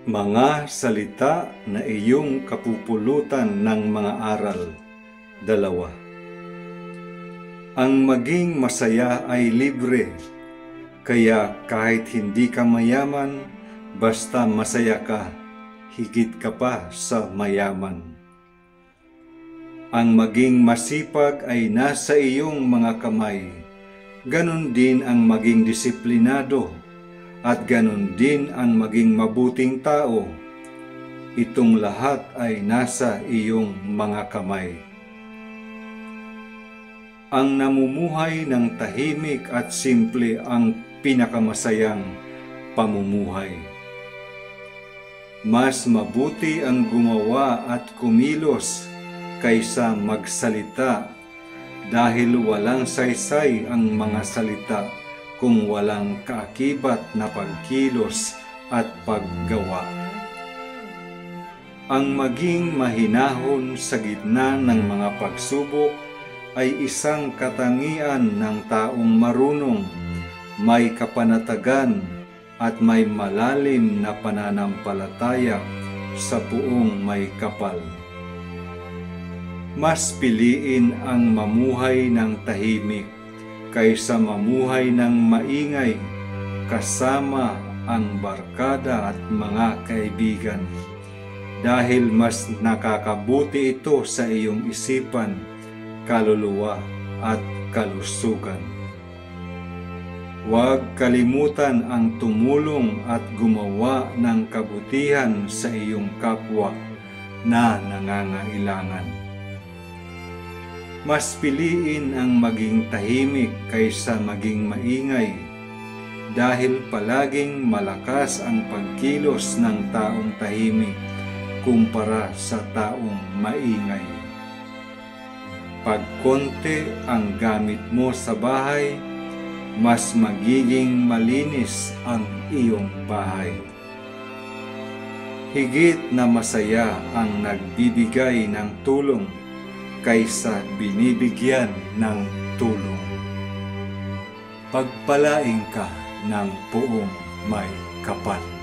Mga salita na iyong kapupulutan ng mga aral. 2. Ang maging masaya ay libre, kaya kahit hindi ka mayaman, basta masaya ka, higit ka pa sa mayaman. Ang maging masipag ay nasa iyong mga kamay, ganon din ang maging disiplinado, at ganon din ang maging mabuting tao. Itong lahat ay nasa iyong mga kamay. Ang namumuhay ng tahimik at simple ang pinakamasayang pamumuhay. Mas mabuti ang gumawa at kumilos kaysa magsalita, dahil walang saysay ang mga salita kung walang kaakibat na pagkilos at paggawa. Ang maging mahinahon sa gitna ng mga pagsubok ay isang katangian ng taong marunong, may kapanatagan at may malalim na pananampalataya sa buong may kapal. Mas piliin ang mamuhay ng tahimik kaysa mamuhay ng maingay kasama ang barkada at mga kaibigan, dahil mas nakakabuti ito sa iyong isipan, kaluluwa at kalusugan. Huwag kalimutan ang tumulong at gumawa ng kabutihan sa iyong kapwa na nangangailangan. Mas piliin ang maging tahimik kaysa maging maingay, dahil palaging malakas ang pagkilos ng taong tahimik kumpara sa taong maingay. Pag konti ang gamit mo sa bahay, mas magiging malinis ang iyong bahay. Higit na masaya ang nagbibigay ng tulong kaysa binibigyan ng tulong. Pagpalain ka ng buong may kapal.